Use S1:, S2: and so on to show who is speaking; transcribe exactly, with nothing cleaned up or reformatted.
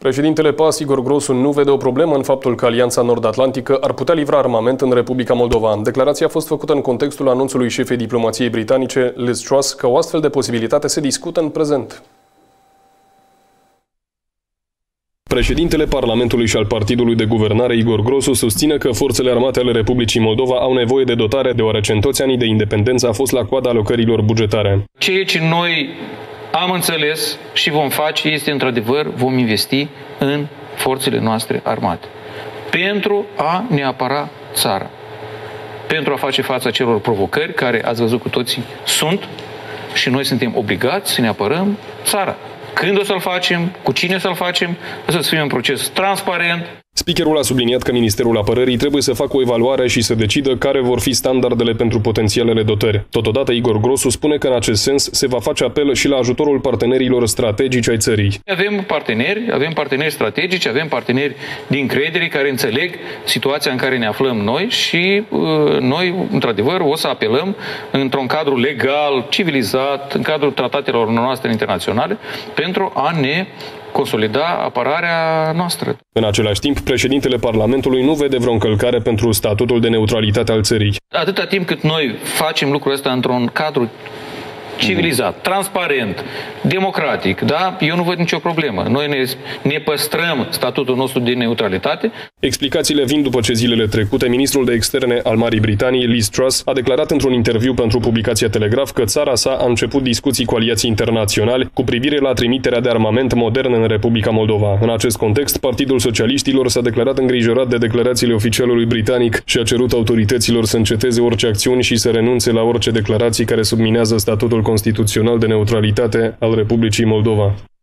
S1: Președintele P A S, Igor Grosu, nu vede o problemă în faptul că Alianța Nord-Atlantică ar putea livra armament în Republica Moldova. Declarația a fost făcută în contextul anunțului șefei diplomației britanice, Liz Truss, că o astfel de posibilitate se discută în prezent. Președintele Parlamentului și al Partidului de Guvernare, Igor Grosu, susține că forțele armate ale Republicii Moldova au nevoie de dotare, deoarece în toți anii de independență a fost la coada alocărilor bugetare.
S2: Ceea ce noi am înțeles și vom face este, într-adevăr, vom investi în forțele noastre armate pentru a ne apăra țara, pentru a face față celor provocări care, ați văzut cu toții, sunt și noi suntem obligați să ne apărăm țara. Când o să-l facem, cu cine să-l facem, o să fie un proces transparent.
S1: Speakerul a subliniat că Ministerul Apărării trebuie să facă o evaluare și să decidă care vor fi standardele pentru potențialele dotări. Totodată, Igor Grosu spune că în acest sens se va face apel și la ajutorul partenerilor strategici ai țării.
S2: Avem parteneri, avem parteneri strategici, avem parteneri din încredere care înțeleg situația în care ne aflăm noi și uh, noi, într-adevăr, o să apelăm într-un cadru legal, civilizat, în cadrul tratatelor noastre internaționale, pentru a ne consolida apărarea noastră.
S1: În același timp, președintele Parlamentului nu vede vreo încălcare pentru statutul de neutralitate al țării.
S2: Atâta timp cât noi facem lucrul ăsta într-un cadru civilizat, transparent, democratic, da? Eu nu văd nicio problemă. Noi ne, ne păstrăm statutul nostru de neutralitate.
S1: Explicațiile vin după ce zilele trecute ministrul de externe al Marii Britanii, Liz Truss, a declarat într-un interviu pentru publicația Telegraph că țara sa a început discuții cu aliații internaționali cu privire la trimiterea de armament modern în Republica Moldova. În acest context, Partidul Socialiștilor s-a declarat îngrijorat de declarațiile oficialului britanic și a cerut autorităților să înceteze orice acțiuni și să renunțe la orice declarații care subminează statutul constituțional de neutralitate al Republicii Moldova.